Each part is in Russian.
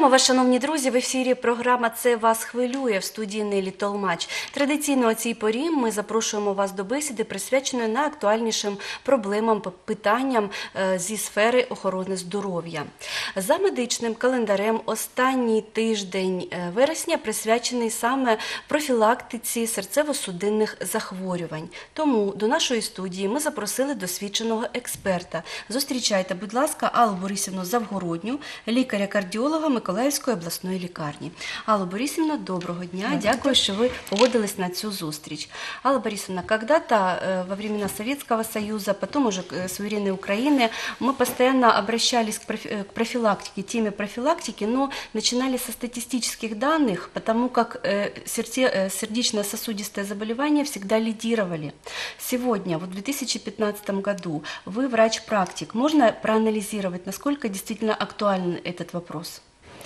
Вітаємо вас, шановні друзі, в ефірі програма «Це вас хвилює» в студії Нелі Толмач. Традиційно о цій порі ми запрошуємо вас до бесіди, присвяченої найактуальнішим проблемам, питанням зі сфери охорони здоров'я. За медичним календарем останній тиждень вересня присвячений саме профілактиці серцево-судинних захворювань. Тому до нашої студії ми запросили досвідченого експерта. Зустрічайте, будь ласка, Аллу Борисівну Завгородню, лікаря-кардіолога Миколаївської обласної лікарні. Алла Борисовна, доброго дня. Дякую, что вы погодились на цю зустріч. Алла Борисовна, когда-то во времена Советского Союза, потом уже суверенной Украины, мы постоянно обращались к профилактике, теме профилактики, но начинали со статистических данных, потому как сердечно-сосудистые заболевания всегда лидировали. Сегодня, вот в 2015 году, вы врач-практик. Можно проанализировать, насколько действительно актуален этот вопрос?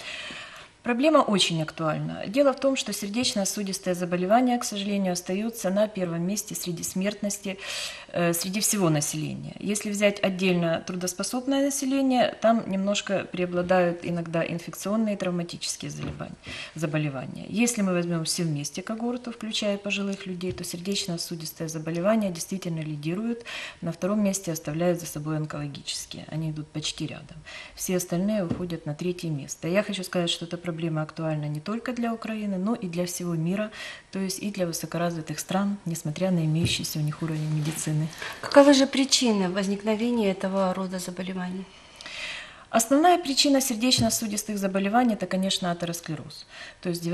Проблема очень актуальна. Дело в том, что сердечно-сосудистые заболевания, к сожалению, остаются на первом месте среди смертности, среди всего населения. Если взять отдельно трудоспособное население, там немножко преобладают иногда инфекционные и травматические заболевания. Если мы возьмем все вместе когорту, включая пожилых людей, то сердечно-сосудистые заболевания действительно лидируют. На втором месте оставляют за собой онкологические. Они идут почти рядом. Все остальные уходят на третье место. Я хочу сказать, что это проблема актуальна не только для Украины, но и для всего мира, то есть и для высокоразвитых стран, несмотря на имеющийся у них уровень медицины. Каковы же причины возникновения этого рода заболеваний? Основная причина сердечно-сосудистых заболеваний – это, конечно, атеросклероз. То есть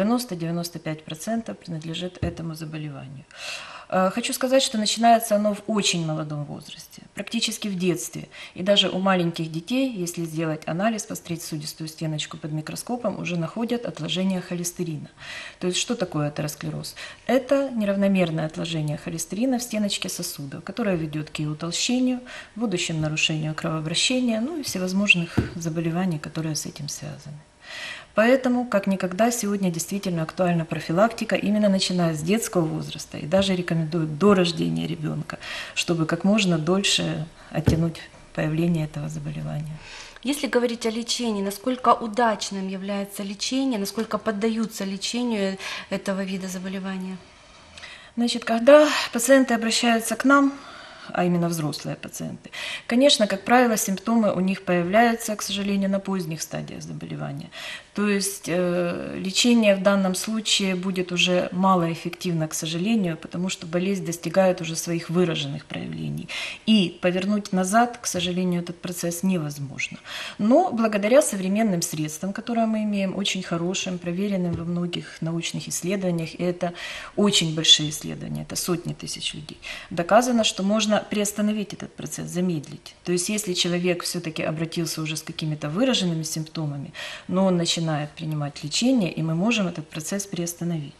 90-95% принадлежит этому заболеванию. Хочу сказать, что начинается оно в очень молодом возрасте, практически в детстве. И даже у маленьких детей, если сделать анализ, посмотреть судистую стеночку под микроскопом, уже находят отложение холестерина. То есть что такое атеросклероз? Это неравномерное отложение холестерина в стеночке сосудов, которое ведет к ее утолщению, в будущем нарушению кровообращения, ну и всевозможных заболеваний, которые с этим связаны. Поэтому, как никогда, сегодня действительно актуальна профилактика, именно начиная с детского возраста, и даже рекомендуют до рождения ребенка, чтобы как можно дольше оттянуть появление этого заболевания. Если говорить о лечении, насколько удачным является лечение, насколько поддаются лечению этого вида заболевания? Значит, когда пациенты обращаются к нам, а именно взрослые пациенты, конечно, как правило, симптомы у них появляются, к сожалению, на поздних стадиях заболевания. То есть лечение в данном случае будет уже малоэффективно, к сожалению, потому что болезнь достигает уже своих выраженных проявлений. И повернуть назад, к сожалению, этот процесс невозможно. Но благодаря современным средствам, которые мы имеем, очень хорошим, проверенным во многих научных исследованиях, и это очень большие исследования, это сотни тысяч людей, доказано, что можно приостановить этот процесс, замедлить. То есть если человек все-таки обратился уже с какими-то выраженными симптомами, но он начинает принимать лечение, и мы можем этот процесс приостановить.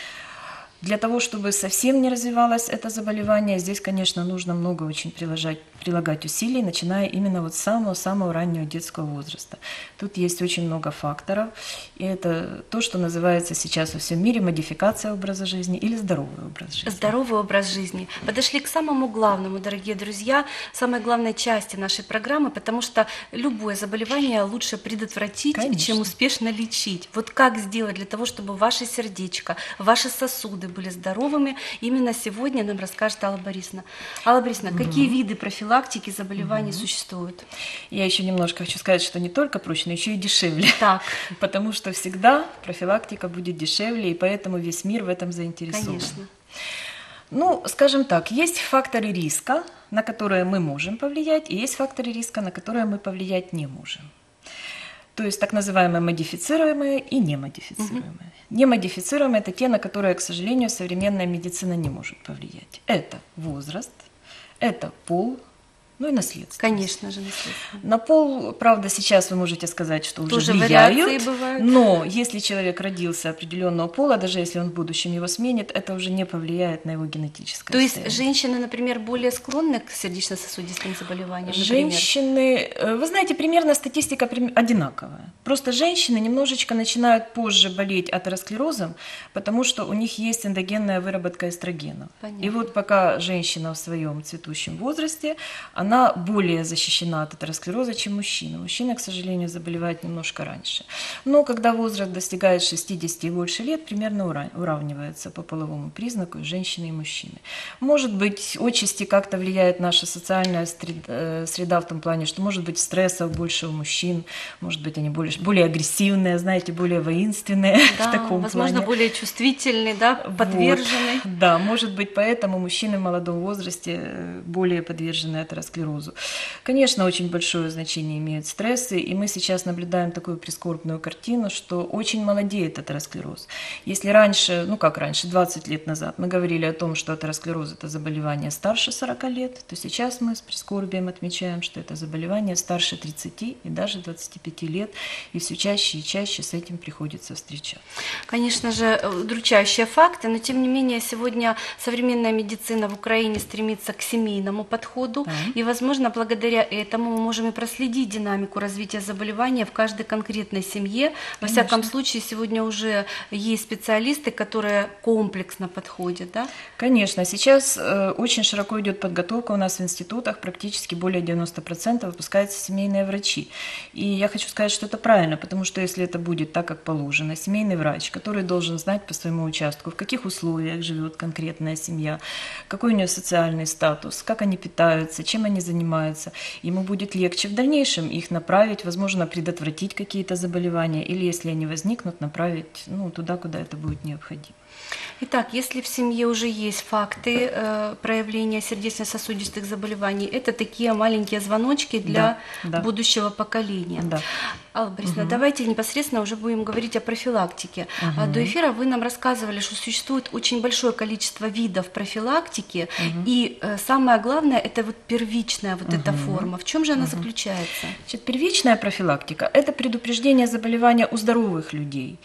Для того, чтобы совсем не развивалось это заболевание, здесь, конечно, нужно много очень прилагать усилий, начиная именно вот с самого-самого раннего детского возраста. Тут есть очень много факторов, и это то, что называется сейчас во всем мире модификация образа жизни или здоровый образ жизни. Здоровый образ жизни. Подошли к самому главному, дорогие друзья, самой главной части нашей программы, потому что любое заболевание лучше предотвратить, конечно, чем успешно лечить. Вот как сделать для того, чтобы ваше сердечко, ваши сосуды были здоровыми, именно сегодня нам расскажет Алла Борисовна. Алла Борисовна, какие виды профилактики заболеваний существуют? Я еще немножко хочу сказать, что не только проще, но еще и дешевле. Так. Потому что всегда профилактика будет дешевле, и поэтому весь мир в этом заинтересован. Конечно. Ну, скажем так, есть факторы риска, на которые мы можем повлиять, и есть факторы риска, на которые мы повлиять не можем. То есть так называемые модифицируемые и немодифицируемые. Немодифицируемые – это те, на которые, к сожалению, современная медицина не может повлиять. Это возраст, это пол, ну и наследство. Конечно же, наследство. На пол, правда, сейчас вы можете сказать, что уже тоже влияют, вариации бывают. Но если человек родился определенного пола, даже если он в будущем его сменит, это уже не повлияет на его генетическое То состояние. есть женщины, например, более склонны к сердечно-сосудистым заболеваниям? Женщины, вы знаете, примерно статистика одинаковая. Просто женщины немножечко начинают позже болеть атеросклерозом, потому что у них есть эндогенная выработка эстрогенов. Понятно. И вот пока женщина в своем цветущем возрасте, она она более защищена от атеросклероза, чем мужчина. Мужчина, к сожалению, заболевает немножко раньше. Но когда возраст достигает 60 и больше лет, примерно уравнивается по половому признаку женщины и мужчины. Может быть, отчасти как-то влияет наша социальная среда в том плане, что, может быть, стрессов больше у мужчин, может быть, они более агрессивные, знаете, более воинственные Да, в таком возможно, плане. более чувствительный, да, подверженный. Вот. Да, может быть, поэтому мужчины в молодом возрасте более подвержены атеросклерозу. Конечно, очень большое значение имеют стрессы, и мы сейчас наблюдаем такую прискорбную картину, что очень молодеет атеросклероз. Если раньше, ну как раньше, 20 лет назад мы говорили о том, что атеросклероз – это заболевание старше 40 лет, то сейчас мы с прискорбием отмечаем, что это заболевание старше 30 и даже 25 лет, и все чаще и чаще с этим приходится встречаться. Конечно же, удручающие факты, но тем не менее сегодня современная медицина в Украине стремится к семейному подходу, Да. и, возможно, благодаря этому мы можем и проследить динамику развития заболевания в каждой конкретной семье. Во всяком случае, сегодня уже есть специалисты, которые комплексно подходят, да? Конечно, сейчас очень широко идет подготовка у нас в институтах, практически более 90% выпускаются семейные врачи. И я хочу сказать, что это правильно, потому что если это будет так, как положено, семейный врач, который должен знать по своему участку, в каких условиях живет конкретная семья, какой у нее социальный статус, как они питаются, чем они занимаются, ему будет легче в дальнейшем их направить, возможно, предотвратить какие-то заболевания или, если они возникнут, направить туда, куда это будет необходимо. Итак, если в семье уже есть факты проявления сердечно-сосудистых заболеваний, это такие маленькие звоночки для Да. будущего поколения. Да. Алла Борисовна, давайте непосредственно уже будем говорить о профилактике. До эфира вы нам рассказывали, что существует очень большое количество видов профилактики, и самое главное, это вот первичная вот эта форма. В чем же она заключается? Значит, первичная профилактика – это предупреждение заболевания у здоровых людей.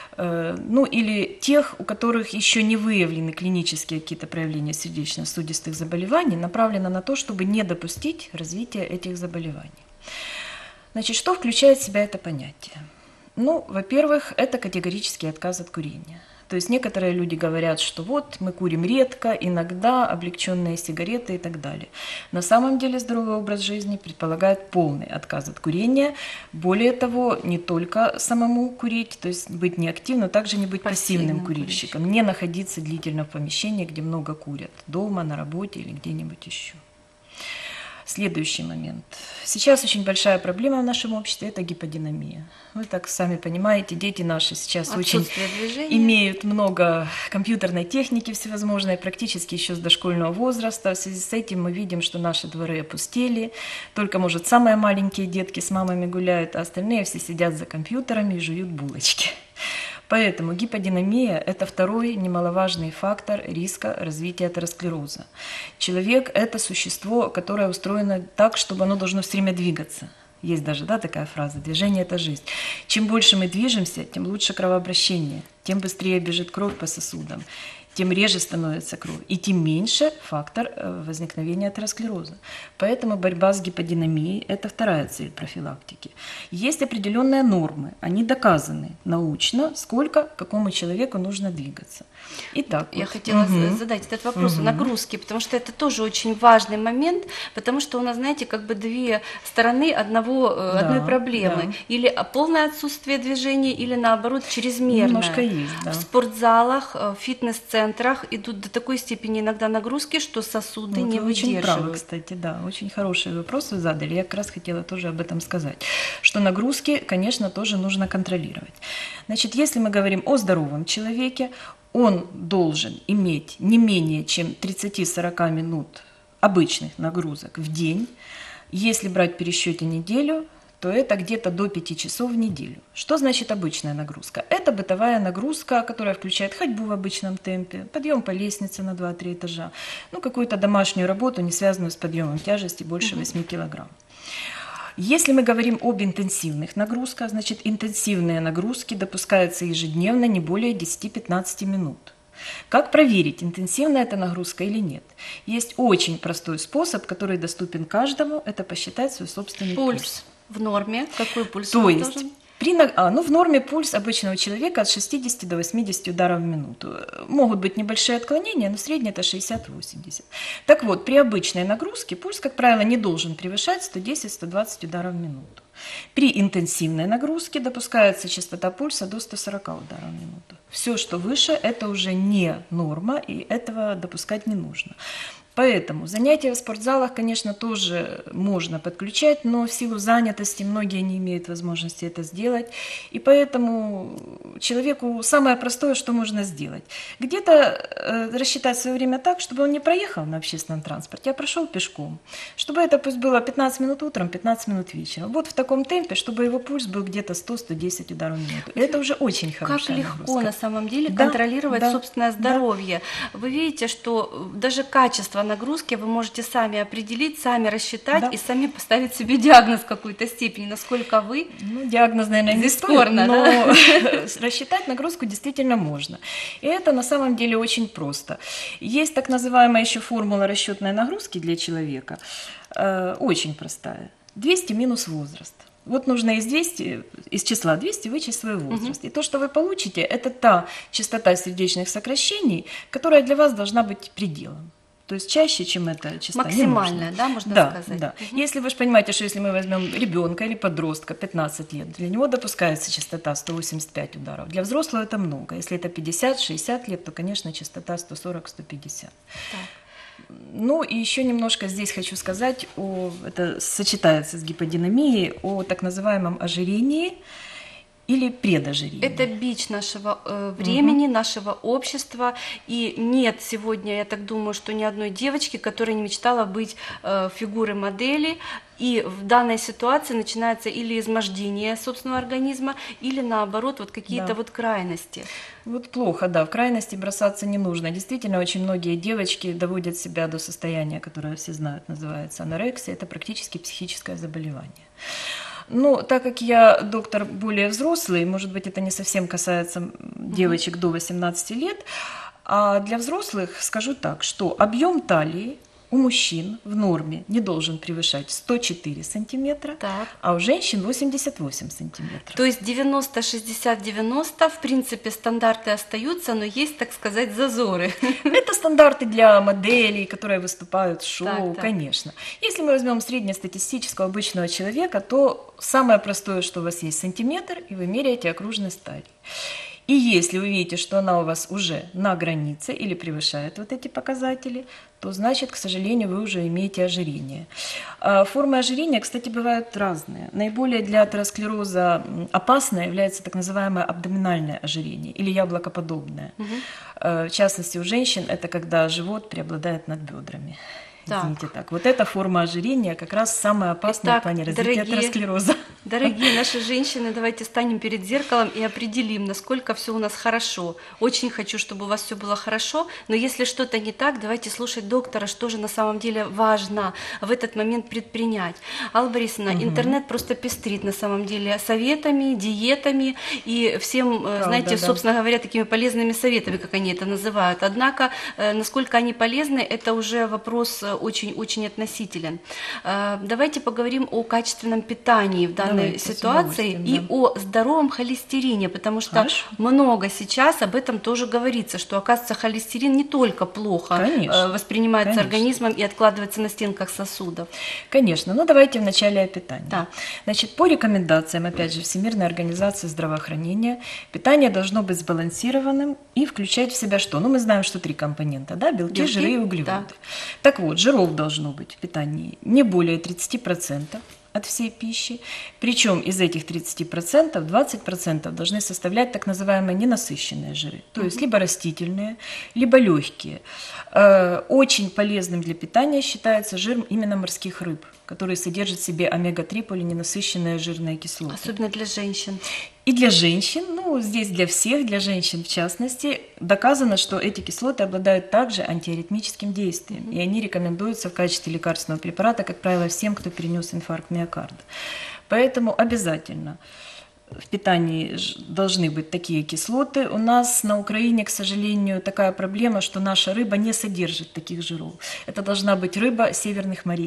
Или тех, у которых еще не выявлены клинические какие-то проявления сердечно-сосудистых заболеваний, направлено на то, чтобы не допустить развития этих заболеваний. Значит, что включает в себя это понятие? Во-первых, это категорический отказ от курения. То есть некоторые люди говорят, что вот мы курим редко, иногда, облегченные сигареты и так далее. На самом деле здоровый образ жизни предполагает полный отказ от курения. Более того, не только самому курить, то есть быть неактивным, но также не быть пассивным курильщиком, не находиться длительно в помещении, где много курят, дома, на работе или где-нибудь еще. Следующий момент. Сейчас очень большая проблема в нашем обществе – это гиподинамия. Вы так сами понимаете, дети наши сейчас очень имеют много компьютерной техники всевозможной, практически еще с дошкольного возраста. В связи с этим мы видим, что наши дворы опустели. Только, может, самые маленькие детки с мамами гуляют, а остальные все сидят за компьютерами и жуют булочки. Поэтому гиподинамия – это второй немаловажный фактор риска развития атеросклероза. Человек – это существо, которое устроено так, чтобы оно должно все время двигаться. Есть даже такая фраза «движение – это жизнь». Чем больше мы движемся, тем лучше кровообращение, тем быстрее бежит кровь по сосудам, тем реже становится кровь, и тем меньше фактор возникновения атеросклероза. Поэтому борьба с гиподинамией – это вторая цель профилактики. Есть определенные нормы, они доказаны научно, сколько какому человеку нужно двигаться. Итак, я хотела задать этот вопрос о нагрузке, потому что это тоже очень важный момент, потому что у нас, знаете, как бы две стороны одной проблемы. Да. Или полное отсутствие движения, или наоборот чрезмерное. Немножко есть, да. В спортзалах, в фитнес-центрах идут до такой степени иногда нагрузки, что сосуды не вы выдерживают. очень правы, кстати, да. Очень хороший вопрос вы задали. Я как раз хотела тоже об этом сказать. Что нагрузки, конечно, тоже нужно контролировать. Значит, если мы говорим о здоровом человеке, он должен иметь не менее чем 30-40 минут обычных нагрузок в день. Если брать в пересчете неделю, то это где-то до 5 часов в неделю. Что значит обычная нагрузка? Это бытовая нагрузка, которая включает ходьбу в обычном темпе, подъем по лестнице на 2-3 этажа, какую-то домашнюю работу, не связанную с подъемом тяжести больше 8 килограмм. Если мы говорим об интенсивных нагрузках, значит, интенсивные нагрузки допускаются ежедневно не более 10-15 минут. Как проверить, интенсивная эта нагрузка или нет? Есть очень простой способ, который доступен каждому, это посчитать свой собственный пульс. В норме? Какой пульс? То есть В норме пульс обычного человека от 60 до 80 ударов в минуту. Могут быть небольшие отклонения, но средний это 60-80. Так вот, при обычной нагрузке пульс, как правило, не должен превышать 110-120 ударов в минуту. При интенсивной нагрузке допускается частота пульса до 140 ударов в минуту. Все, что выше, это уже не норма, и этого допускать не нужно. Поэтому занятия в спортзалах, конечно, тоже можно подключать, но в силу занятости многие не имеют возможности это сделать. И поэтому человеку самое простое, что можно сделать. Где-то рассчитать свое время так, чтобы он не проехал на общественном транспорте, а прошел пешком. Чтобы это пусть было 15 минут утром, 15 минут вечером. Вот в таком темпе, чтобы его пульс был где-то 100-110 ударов в минуту. И это уже очень хорошая Как легко нагрузка. на самом деле Да, контролировать да, собственное здоровье. Вы видите, что даже качество нагрузки вы можете сами определить, сами рассчитать Да. и сами поставить себе диагноз в какой-то степени, насколько вы. Диагноз, наверное, не Бесспорно, стоит, но рассчитать нагрузку действительно можно. И это на самом деле очень просто. Есть так называемая еще формула расчетной нагрузки для человека, очень простая. 200 минус возраст. Вот нужно из числа 200 вычесть свой возраст. И то, что вы получите, это та частота сердечных сокращений, которая для вас должна быть пределом. То есть чаще, чем эта частота, не Максимальная, нужно. да, можно сказать? Да. Если вы же понимаете, что если мы возьмем ребенка или подростка 15 лет, для него допускается частота 185 ударов. Для взрослого это много. Если это 50-60 лет, то, конечно, частота 140-150. Ну и еще немножко здесь хочу сказать, это сочетается с гиподинамией, о так называемом ожирении или предожирении. Это бич нашего времени, нашего общества. И нет сегодня, я так думаю, что ни одной девочки, которая не мечтала быть фигурой модели. И в данной ситуации начинается или измождение собственного организма, или наоборот вот какие-то вот крайности. Вот плохо, да, в крайности бросаться не нужно. Действительно, очень многие девочки доводят себя до состояния, которое все знают, называется анорексия. Это практически психическое заболевание. Ну, так как я доктор более взрослый, может быть, это не совсем касается девочек до 18 лет, а для взрослых скажу так, что объем талии у мужчин в норме не должен превышать 104 сантиметра, Так. а у женщин 88 сантиметров. То есть 90-60-90, в принципе, стандарты остаются, но есть, так сказать, зазоры. Это стандарты для моделей, которые выступают в шоу, Так. конечно. Если мы возьмем среднестатистического обычного человека, то самое простое, что у вас есть сантиметр, и вы меряете окружность талии. И если вы видите, что она у вас уже на границе или превышает вот эти показатели, то значит, к сожалению, вы уже имеете ожирение. Формы ожирения, кстати, бывают разные. Наиболее для атеросклероза опасной является так называемое абдоминальное ожирение или яблокоподобное. В частности, у женщин это когда живот преобладает над бедрами. Извините, так. Вот эта форма ожирения как раз самая опасная в плане развития атеросклероза. Дорогие наши женщины, давайте станем перед зеркалом и определим, насколько все у нас хорошо. Очень хочу, чтобы у вас все было хорошо, но если что-то не так, давайте слушать доктора, что же на самом деле важно в этот момент предпринять. Алла Борисовна, интернет просто пестрит на самом деле советами, диетами и всем, знаете, собственно говоря, такими полезными советами, как они это называют. Однако, насколько они полезны, это уже вопрос очень-очень относителен. Давайте поговорим о качественном питании в данной ситуации и о здоровом холестерине, потому что много сейчас об этом тоже говорится, что, оказывается, холестерин не только плохо воспринимается организмом и откладывается на стенках сосудов. Конечно, но давайте вначале о питании. Да. Значит, по рекомендациям, опять же, Всемирной организации здравоохранения, питание должно быть сбалансированным и включать в себя что? Ну, мы знаем, что 3 компонента, да, белки, жиры и углеводы. Да. Так вот, жиров должно быть в питании не более 30% от всей пищи. Причем из этих 30% 20% должны составлять так называемые ненасыщенные жиры. То есть либо растительные, либо легкие. Очень полезным для питания считается жир именно морских рыб, который содержит в себе омега-3 полиненасыщенные жирные кислоты. Особенно для женщин. И для женщин, ну здесь для всех, для женщин в частности, доказано, что эти кислоты обладают также антиаритмическим действием. И они рекомендуются в качестве лекарственного препарата, как правило, всем, кто перенес инфаркт миокарда. Поэтому обязательно в питании должны быть такие кислоты. У нас на Украине, к сожалению, такая проблема, что наша рыба не содержит таких жиров. Это должна быть рыба северных морей.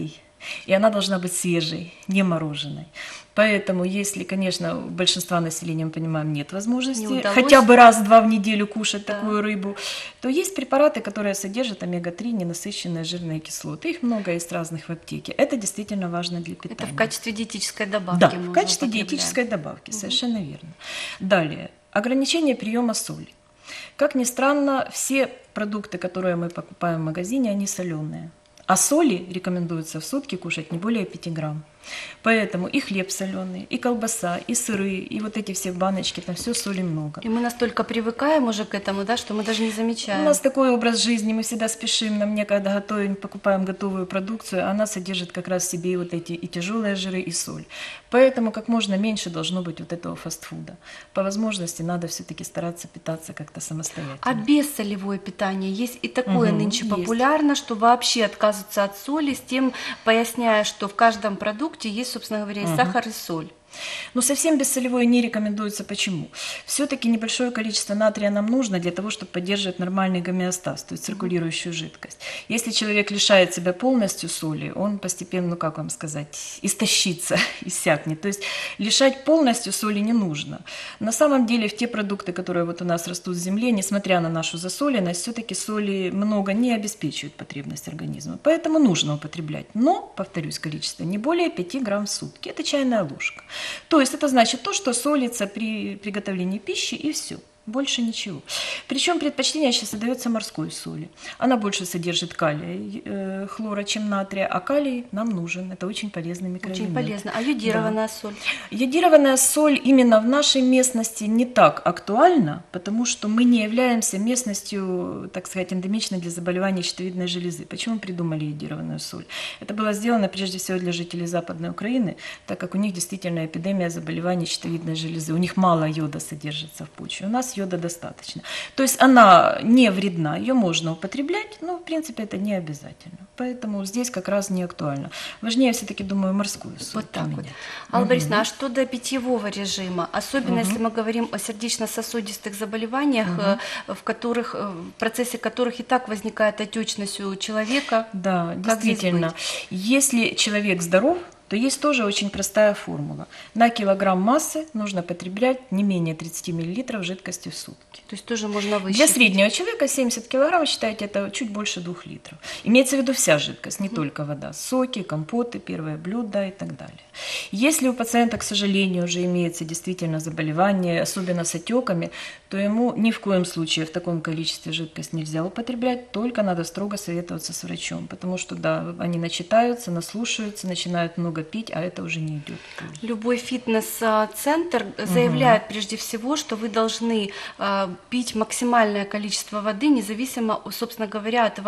И она должна быть свежей, не мороженой. Поэтому, если, конечно, у большинства населения, мы понимаем, нет возможности хотя бы раз-два в неделю кушать такую рыбу, то есть препараты, которые содержат омега-3, ненасыщенные жирные кислоты. Их много есть разных в аптеке. Это действительно важно для питания. Это в качестве диетической добавки. Да, в качестве диетической добавки, совершенно верно. Далее, ограничение приема соли. Как ни странно, все продукты, которые мы покупаем в магазине, они соленые. А соли рекомендуется в сутки кушать не более 5 грамм. Поэтому и хлеб соленый, и колбаса, и сыры, и вот эти все баночки, там все соли много. И мы настолько привыкаем уже к этому, да, что мы даже не замечаем. У нас такой образ жизни, мы всегда спешим, нам некогда готовим, покупаем готовую продукцию, она содержит как раз в себе и вот эти и тяжелые жиры, и соль. Поэтому как можно меньше должно быть вот этого фастфуда. По возможности надо все-таки стараться питаться как-то самостоятельно. А бессолевое питание есть и такое нынче популярно, что вообще отказываются от соли, с тем поясняя, что в каждом продукте есть, собственно говоря, и сахар, и соль. Но совсем бессолевое не рекомендуется. Почему? Все-таки небольшое количество натрия нам нужно для того, чтобы поддерживать нормальный гомеостаз, то есть циркулирующую жидкость. Если человек лишает себя полностью соли, он постепенно, ну как вам сказать, истощится, иссякнет. То есть лишать полностью соли не нужно. На самом деле в те продукты, которые вот у нас растут в земле, несмотря на нашу засоленность, все-таки соли много не обеспечивают потребность организма. Поэтому нужно употреблять. Но, повторюсь, количество не более 5 грамм в сутки. Это чайная ложка. То есть это значит то, что солится при приготовлении пищи, и все. Больше ничего. Причем предпочтение сейчас отдается морской соли. Она больше содержит калия, хлора, чем натрия, а калий нам нужен. Это очень полезный микроэлемент. Очень полезно. А йодированная соль? Йодированная соль именно в нашей местности не так актуальна, потому что мы не являемся местностью, так сказать, эндемичной для заболеваний щитовидной железы. Почему придумали йодированную соль? Это было сделано прежде всего для жителей Западной Украины, так как у них действительно эпидемия заболеваний щитовидной железы. У них мало йода содержится в почве. У нас йода достаточно. То есть она не вредна, ее можно употреблять, но в принципе это не обязательно. Поэтому здесь как раз не актуально. Важнее все-таки, думаю, морскую соль. Вот так вот. Алла Борисовна, а что до питьевого режима? Особенно если мы говорим о сердечно-сосудистых заболеваниях, в процессе которых и так возникает отечность у человека. Да, как действительно. Если человек здоров, то есть тоже очень простая формула. На килограмм массы нужно потреблять не менее 30 мл жидкости в сутки. То есть тоже можно высчитать. Для среднего человека 70 килограмм, считайте, это чуть больше 2 литров. Имеется в виду вся жидкость, не только вода. Соки, компоты, первые блюда и так далее. Если у пациента, к сожалению, уже имеется действительно заболевание, особенно с отеками, то ему ни в коем случае в таком количестве жидкость нельзя употреблять, только надо строго советоваться с врачом, потому что, да, они начитаются, наслушаются, начинают много пить, а это уже не идет. Любой фитнес-центр заявляет прежде всего, что вы должны пить максимальное количество воды, независимо, собственно говоря, от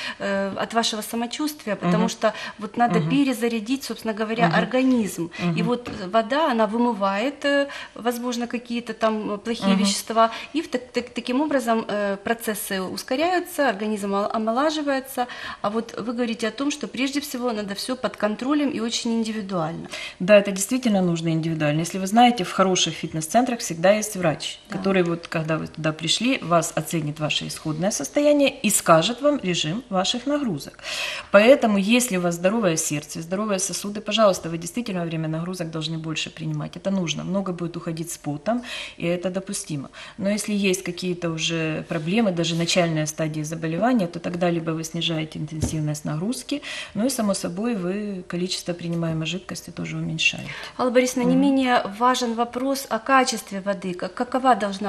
вашего самочувствия, потому что вот надо перезарядить, собственно говоря, организм. И вот вода, она вымывает, возможно, какие-то там плохие вещества, и таким образом процессы ускоряются, организм омолаживается. А вот вы говорите о том, что прежде всего надо все под контролем и очень индивидуально. Да, это действительно нужно индивидуально. Если вы знаете, в хороших фитнес-центрах всегда есть врач, который вот, когда вы туда пришли, вас оценит ваше исходное состояние и скажет вам режим ваших нагрузок. Поэтому, если у вас здоровое сердце, здоровые сосуды, пожалуйста, вы действительно во время нагрузок должны больше принимать. Это нужно. Много будет уходить с потом, и это допустимо. Но если есть какие-то уже проблемы, даже начальная стадия заболевания, то тогда либо вы снижаете интенсивность нагрузки, ну и, само собой, вы количество принимаемой жидкости тоже уменьшаете. Алла Борисовна, не менее важен вопрос о качестве воды. Какой должна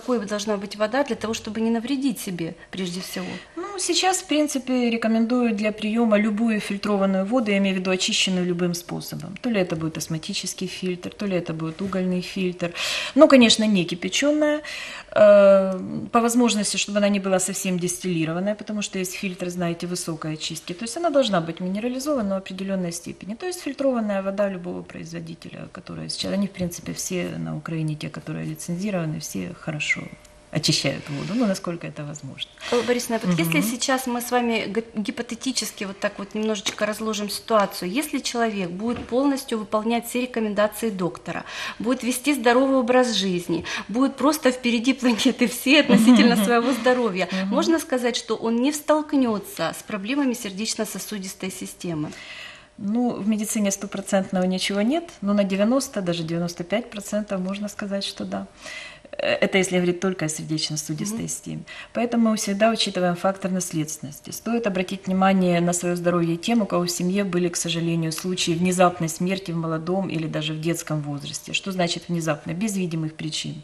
быть вода для того, чтобы не навредить себе прежде всего? Ну, сейчас, в принципе, рекомендую для приема любую фильтрованную воду, я имею в виду очищенную любым способом. То ли это будет осмотический фильтр, то ли это будет угольный фильтр. Ну, конечно, не кипяченая, по возможности, чтобы она не была совсем дистиллированная, потому что есть фильтры, знаете, высокой очистки. То есть она должна быть минерализована в определенной степени. То есть фильтрованная вода любого производителя, которая сейчас, они, в принципе, все на Украине, те, которые лицензированы, все хорошо очищают воду, ну, насколько это возможно. Алла Борисовна, вот если сейчас мы с вами гипотетически вот так вот немножечко разложим ситуацию, если человек будет полностью выполнять все рекомендации доктора, будет вести здоровый образ жизни, будет просто впереди планеты все относительно своего здоровья, можно сказать, что он не столкнется с проблемами сердечно-сосудистой системы? Ну, в медицине стопроцентного ничего нет, но на 90, даже 95% можно сказать, что да. Это если говорить только о сердечно-сосудистой системе. Поэтому мы всегда учитываем фактор наследственности. Стоит обратить внимание на свое здоровье тем, у кого в семье были, к сожалению, случаи внезапной смерти в молодом или даже в детском возрасте. Что значит внезапно? Без видимых причин.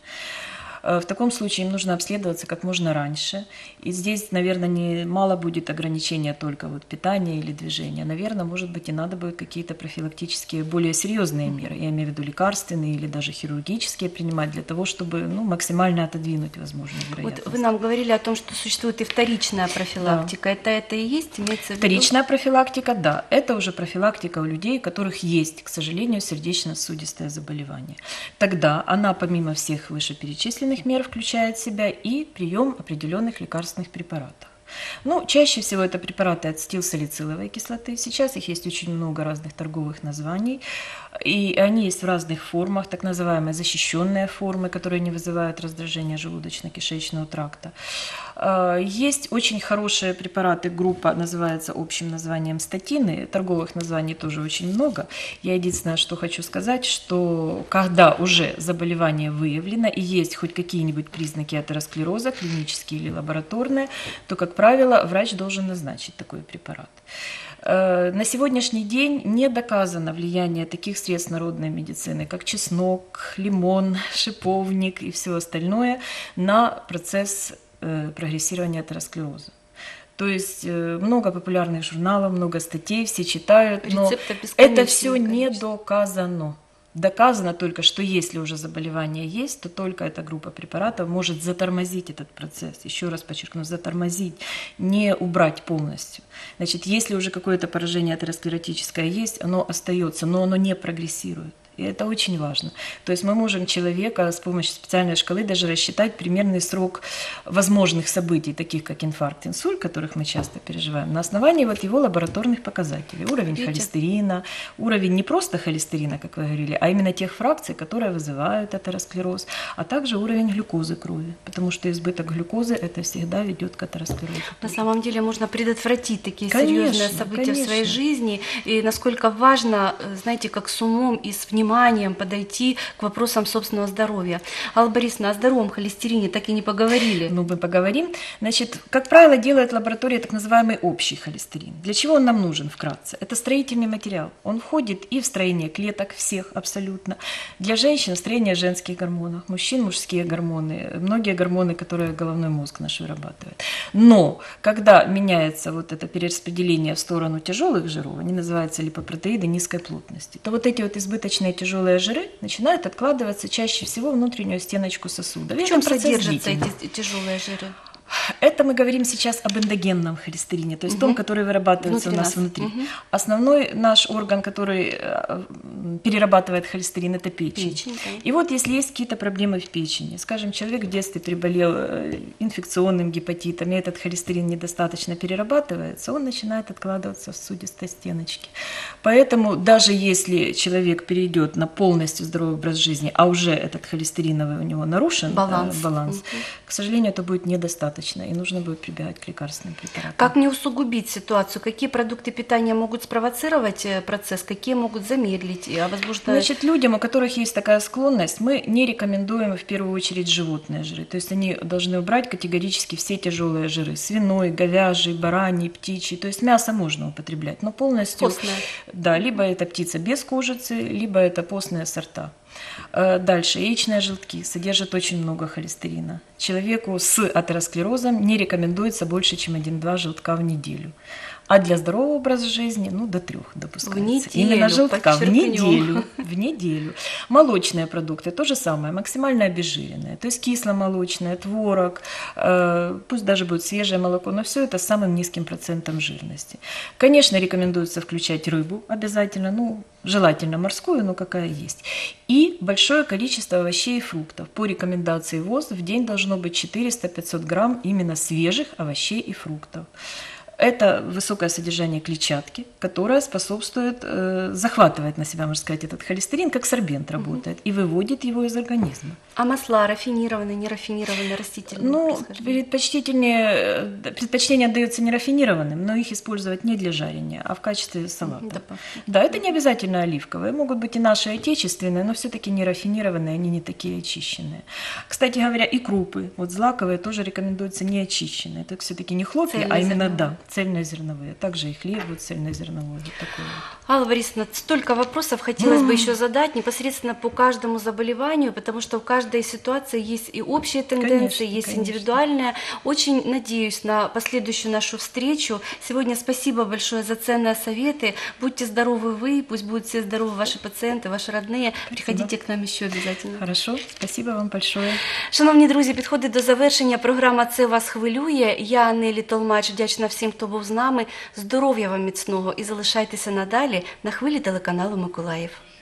В таком случае им нужно обследоваться как можно раньше. И здесь, наверное, мало будет ограничения только вот питания или движения. Наверное, может быть, и надо будет какие-то профилактические, более серьезные меры, я имею в виду лекарственные или даже хирургические принимать для того, чтобы максимально отодвинуть возможную вероятность. Вот вы нам говорили о том, что существует и вторичная профилактика. Да. Это и есть? Имеется в виду? Вторичная профилактика, да. Это уже профилактика у людей, у которых есть, к сожалению, сердечно-сосудистое заболевание. Тогда она, помимо всех вышеперечисленных мер, включает в себя и прием определенных лекарственных препаратов. Ну, чаще всего это препараты ацетилсалициловой кислоты. Сейчас их есть очень много разных торговых названий. И они есть в разных формах, так называемые защищенные формы, которые не вызывают раздражения желудочно-кишечного тракта. Есть очень хорошие препараты, группа называется общим названием статины. Торговых названий тоже очень много. Я единственное, что хочу сказать, что когда уже заболевание выявлено и есть хоть какие-нибудь признаки атеросклероза, клинические или лабораторные, то, как правило, врач должен назначить такой препарат. На сегодняшний день не доказано влияние таких средств народной медицины, как чеснок, лимон, шиповник и все остальное на процесс прогрессирования атеросклероза. То есть много популярных журналов, много статей, все читают, но это все не доказано. Доказано только, что если уже заболевание есть, то только эта группа препаратов может затормозить этот процесс. Еще раз подчеркну, затормозить, не убрать полностью. Значит, если уже какое-то поражение атеросклеротическое есть, оно остается, но оно не прогрессирует. И это очень важно. То есть мы можем человека с помощью специальной шкалы даже рассчитать примерный срок возможных событий, таких как инфаркт, инсульт, которых мы часто переживаем, на основании вот его лабораторных показателей. Уровень холестерина, уровень не просто холестерина, как вы говорили, а именно тех фракций, которые вызывают атеросклероз, а также уровень глюкозы крови, потому что избыток глюкозы это всегда ведет к атеросклерозу. На самом деле можно предотвратить такие серьезные события в своей жизни. И насколько важно, знаете, как с умом и с вниманием подойти к вопросам собственного здоровья. Алла Борисовна, о здоровом холестерине так и не поговорили. Ну, мы поговорим. Значит, как правило, делает лаборатория так называемый общий холестерин. Для чего он нам нужен вкратце? Это строительный материал. Он входит и в строение клеток всех абсолютно. Для женщин строение женских гормонов, мужчин мужские гормоны, многие гормоны, которые головной мозг наш вырабатывает. Но когда меняется вот это перераспределение в сторону тяжелых жиров, они называются липопротеиды низкой плотности, то вот эти вот избыточные тяжелые жиры начинают откладываться чаще всего в внутреннюю стеночку сосуда. В чем содержатся эти тяжелые жиры? Это мы говорим сейчас об эндогенном холестерине, то есть том, который вырабатывается у нас внутри. Основной наш орган, который перерабатывает холестерин, это печень. И вот если есть какие-то проблемы в печени, скажем, человек в детстве переболел инфекционным гепатитом, и этот холестерин недостаточно перерабатывается, он начинает откладываться в сосудистой стеночке. Поэтому даже если человек перейдет на полностью здоровый образ жизни, а уже этот холестериновый у него нарушен баланс, к сожалению, это будет недостаточно. И нужно будет прибегать к лекарственным препаратам. Как не усугубить ситуацию? Какие продукты питания могут спровоцировать процесс, какие могут замедлить? Значит, людям, у которых есть такая склонность, мы не рекомендуем в первую очередь животные жиры. То есть они должны убрать категорически все тяжелые жиры. Свиной, говяжий, бараний, птичий. То есть мясо можно употреблять, но полностью... Постное. Да, либо это птица без кожицы, либо это постные сорта. Дальше. Яичные желтки содержат очень много холестерина. Человеку с атеросклерозом не рекомендуется больше, чем 1-2 желтка в неделю. А для здорового образа жизни, до 3 допускается. В неделю, именно желтка в подчеркнем. неделю. Молочные продукты то же самое, максимально обезжиренные. То есть кисломолочное, творог, пусть даже будет свежее молоко, но все это с самым низким процентом жирности. Конечно, рекомендуется включать рыбу обязательно, желательно морскую, но какая есть. И большое количество овощей и фруктов. По рекомендации ВОЗ в день должно быть 400-500 грамм именно свежих овощей и фруктов. Это высокое содержание клетчатки, которое способствует, захватывает на себя, можно сказать, этот холестерин, как сорбент работает, и выводит его из организма. А масла рафинированные, нерафинированные, растительные? Ну, происхождения? предпочтение отдается нерафинированным, но их использовать не для жарения, а в качестве салата. Добавки. Да, это не обязательно оливковые, могут быть и наши отечественные, но все-таки не рафинированные, они не такие очищенные. Кстати говоря, и крупы, вот злаковые тоже рекомендуются не очищенные. Это все-таки не хлопья, а именно, Цельнозерновые. да, цельнозерновые. Также и хлеб вот цельнозерновой, вот такой вот. Алла Борисовна, столько вопросов хотелось бы еще задать непосредственно по каждому заболеванию, потому что у каждой ситуации есть и общие тенденции, Конечно, есть конечно. индивидуальные. Очень надеюсь на последующую нашу встречу. Сегодня спасибо большое за ценные советы. Будьте здоровы вы, пусть будут все здоровы ваши пациенты, ваши родные. Приходите к нам еще обязательно. Хорошо, спасибо вам большое. Шановні друзі, підходить до завершення програма «Це вас хвилює». Я, Нелі Толмач, вдячна всім, хто був з нами. Здоров'я вам міцного і залишайтеся надалі на хвилі телеканалу Миколаїв.